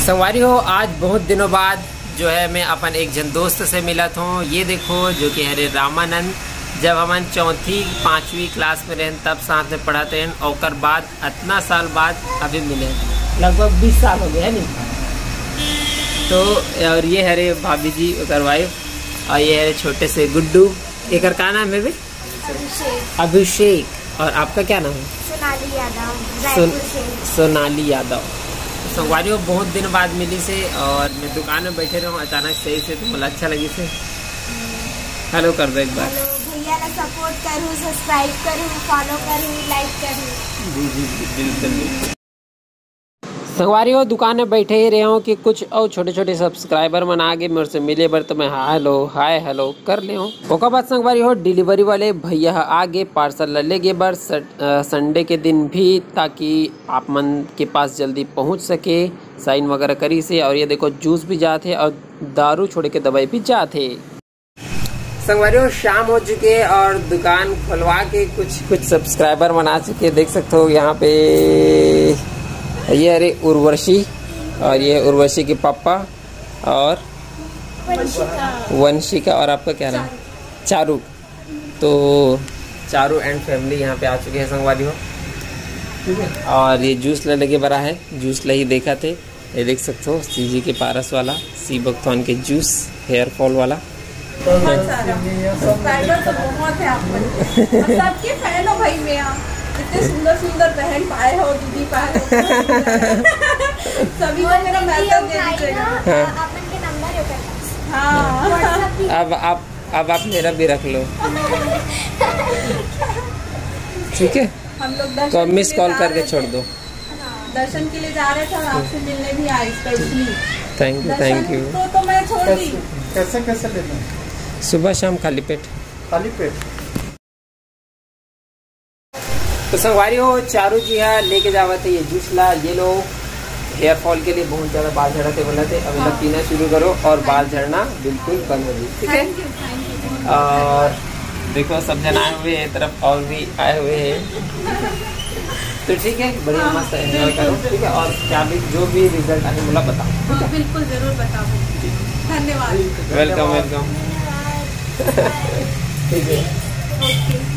संगवारी हो, आज बहुत दिनों बाद जो है मैं अपन एक जन दोस्त से मिला था। ये देखो जो कि हरे रामानंद, जब हम 4वीं-5वीं क्लास में रहें तब साथ में पढ़ाते हैं और बाद इतना साल बाद अभी मिले, लगभग 20 साल हो गए है नहीं। तो और ये हरे भाभी जी और वाइफ, और ये हरे छोटे से गुड्डू। एक का नाम है भाई? अभिषेक। और आपका क्या नाम है? सोनाली यादव। सोनाली यादव। संगवारी हो, बहुत दिन बाद मिली से और मैं दुकान में बैठे रहूँ अचानक सही से, तो मुझे अच्छा लगी से हेलो कर दो एक बार। भैया ना सपोर्ट करूँ, सब्सक्राइब करूँ, फॉलो करूँ, लाइक करूँ। जी जी बिल्कुल। संगवारी हो, दुकान में बैठे ही रहे हूँ कि कुछ और छोटे छोटे सब्सक्राइबर मन आगे मेरे से मिले बर, तो मैं हाय हेलो कर ले हूँ। ओका बाद संगवारी हो, डिलीवरी वाले भैया आगे पार्सल ले गे बर संडे के दिन भी, ताकि आप मन के पास जल्दी पहुँच सके। साइन वगैरह करी से, और ये देखो जूस भी जाते और दारू छोड़ के दवाई भी जाते। संगवारी हो, शाम हो चुके और दुकान खुलवा के कुछ सब्सक्राइबर बना चुके, देख सकते हो यहाँ पे। ये अरे उर्वशी, और ये उर्वशी के पापा और वंशिका, और आपका क्या नाम? चारू। तो चारू एंड फैमिली यहाँ पे आ चुके हैं संगवारी हो, ठीक है। और ये जूस लेने के बड़ा है, जूस ले ही देखा थे, ये देख सकते हो सीजी के पारस वाला, सी भक्तवान के जूस हेयर फॉल वाला। बहुत सारा सब्सक्राइबर तो बहुत है आपको, सबके फैन हो भाई। मैं इतने सुंदर सुंदर बहन पाए हो, दीदी पाए हो, सभी को मेरा मैसेज दे दीजिएगा। अपन के नंबर है हाँ, अब आप मेरा भी रख लो, ठीक है। हम लोग तो मिस कॉल करके छोड़ दो। दर्शन के लिए जा रहे थे और आपसे मिलने भी आए स्पेशली। Thank you. तो मैं छोड़ दी। कैसे लेना? सुबह शाम खाली पेट। तो संगवारी हो, चारू जी हाँ लेके जावा थे ये जूस ला, ये लो हेयर फॉल के लिए बहुत ज़्यादा बाल झड़ते बोला थे, अभी तक पीना शुरू करो और बाल झड़ना बिल्कुल बंद हो जाए, ठीक है। और देखो सब जन आए हुए हैं, तरफ और भी आए हुए हैं, तो ठीक है, बढ़िया मस्त एंजॉय करो, ठीक है। और क्या भी जो भी रिजल्ट आए बोला बताओ, बिल्कुल जरूर बताओ। धन्यवाद। वेलकम। ठीक है। ओके।